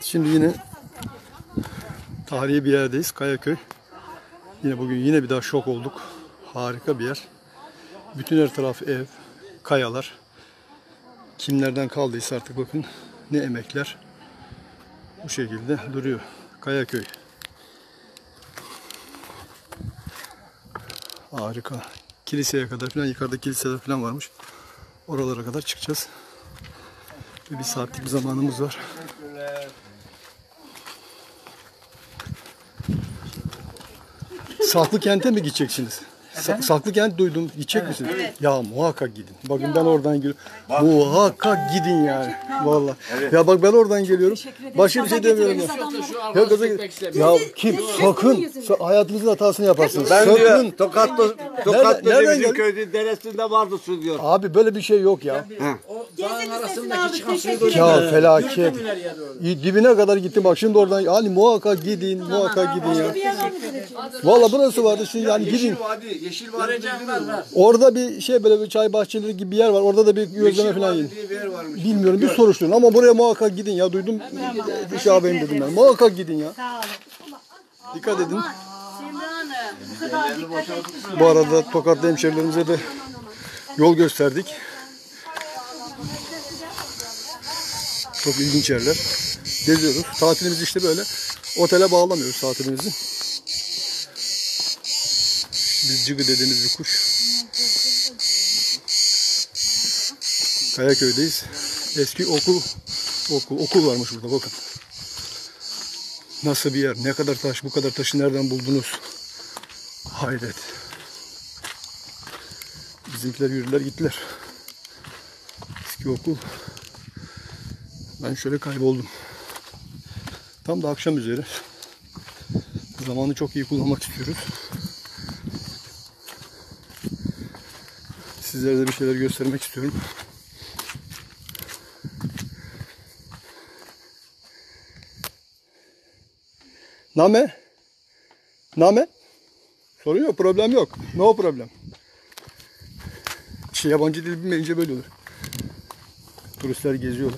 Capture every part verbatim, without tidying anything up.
Evet, şimdi yine tarihi bir yerdeyiz. Kayaköy. Yine bugün yine bir daha şok olduk. Harika bir yer. Bütün her taraf ev, kayalar. Kimlerden kaldıysa artık bakın ne emekler. Bu şekilde duruyor. Kayaköy. Harika. Kiliseye kadar falan, yukarıda kiliseler falan varmış. Oralara kadar çıkacağız. Bir saatlik bir zamanımız var. Saklıkent'e mi gideceksiniz? Sa Saklıkent duydum. Gidecek evet, misiniz? Evet. Ya muhakkak gidin. Bakın ya. Ben oradan geliyorum. Muhakkak gidin yani. Vallahi. Evet. Ya bak ben oradan geliyorum. Başka bir şey demiyorum ya. Ya, gaza, ya kim sakın hayatınızın hatasını yaparsınız. Ben sakın. Diyor, Tokatlı, Tokatlı nereden bizim köyde deresinde vardı su diyor. Abi böyle bir şey yok ya. O dağın arasındaki çıkan suyu doyuyor. Ya felaket. Dibine kadar gittim bak şimdi oradan. Yani muhakkak gidin, muhakkak gidin ya. Vallahi burası vardı şimdi yani gidin. Yeşil Vadi var, var. Orada bir şey böyle bir çay bahçeleri gibi bir yer var. Orada da bir gözleme falan yiyin. Bilmiyorum bir soruşturun ama buraya muhakkak gidin ya. Duydum bir şey ağabeyim dedim ben. Muhakkak gidin ya. Dikkat edin. Bu arada Tokatlı hemşerilerimize de yol gösterdik. Çok ilginç yerler. Geziyoruz. Tatilimizi işte böyle otele bağlamıyoruz tatilimizi. Biz cıgı dediğimiz bir kuş. Kayaköy'deyiz. Eski okul okul okul varmış burada bakın. Nasıl bir yer? Ne kadar taş? Bu kadar taşı nereden buldunuz? Hayret. Bizimkiler yürüdüler gittiler. Eski okul. Ben şöyle kayboldum. Tam da akşam üzeri. Zamanı çok iyi kullanmak istiyoruz. Sizlere de bir şeyler göstermek istiyorum. Name? Name? Sorun yok, problem yok. No problem. Şey, yabancı dil bilmeyince böyle olur. Turistler geziyorlar.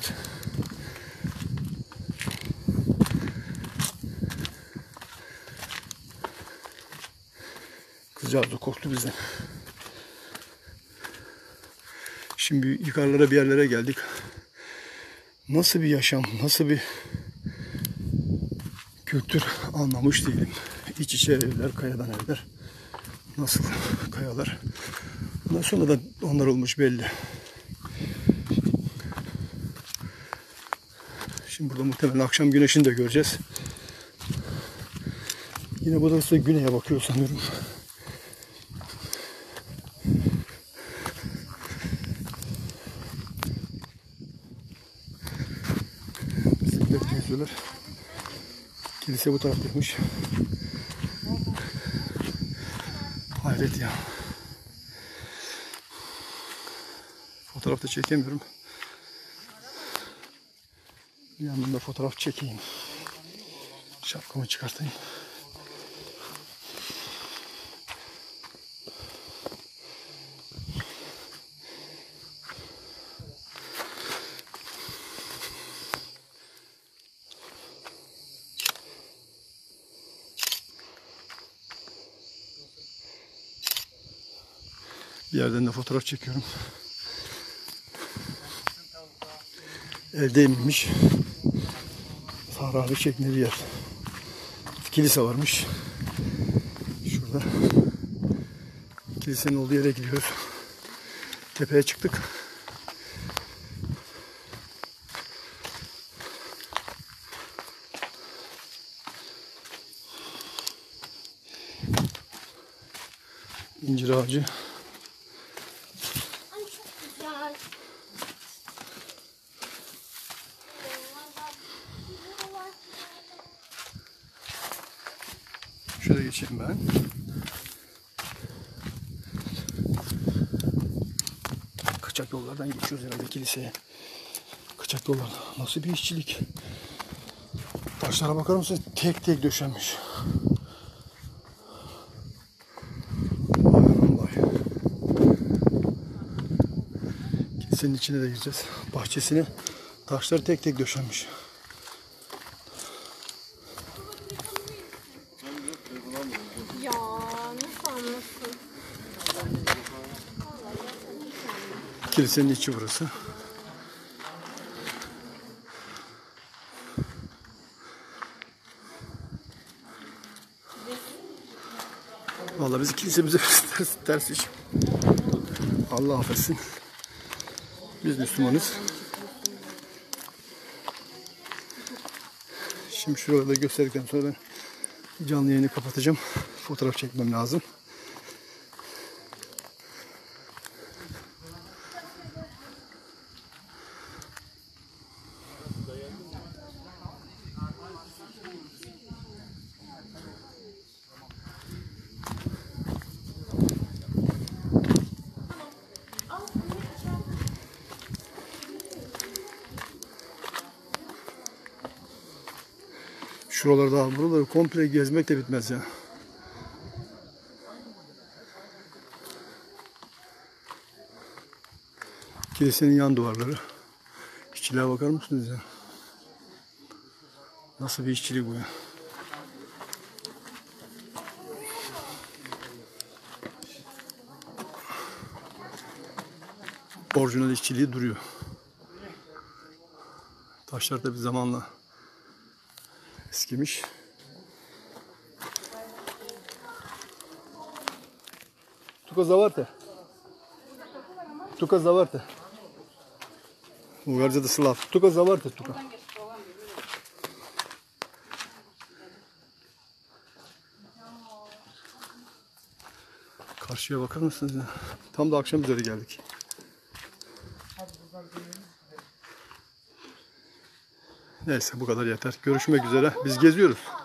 Kızcağız da korktu bizden. Şimdi yukarılara bir yerlere geldik. Nasıl bir yaşam, nasıl bir kültür anlamış değilim. İç içe evler, kayadan evler. Nasıl kayalar. Ondan sonra da onlar olmuş belli. Şimdi burada muhtemelen akşam güneşini de göreceğiz. Yine burası güneye bakıyor sanıyorum. Kilise bu taraftaymış. Hayret ya. Fotoğrafta çekemiyorum. Bir yandan da fotoğraf çekeyim. Şapkamı çıkartayım. Bir yerden de fotoğraf çekiyorum. Evdeymiş. Sahralı şeklinde bir yer. Kilise varmış. Şurada. Kilisenin olduğu yere gidiyoruz. Tepeye çıktık. İncir ağacı. Şöyle geçeyim ben. Kaçak yollardan geçiyoruz herhalde kiliseye. Kaçak yollar. Nasıl bir işçilik. Taşlara bakar mısınız? Tek tek döşenmiş. Vallahi. Kilisenin içine de gireceğiz. Bahçesine taşlar tek tek döşenmiş. Kilisenin içi burası. Vallahi biz kilisemize ters, ters iş. Allah affetsin. Biz Müslümanız. Şimdi şurada gösterdikten sonra ben canlı yayını kapatacağım. Fotoğraf çekmem lazım. Şuralarda, buraları komple gezmek de bitmez ya. Kilisenin yan duvarları. İşçiliğe bakar mısınız ya? Nasıl bir işçilik bu ya? Orijinal işçiliği duruyor. Taşlar da bir zamanla eskimiş. Tuka zavarte. Tuka zavarte. Bulgarca'da Slav. Tuka zavarte, tuka. Karşıya bakar mısınız ya? Tam da akşam üzeri geldik. Neyse bu kadar yeter. Görüşmek üzere. Biz geziyoruz.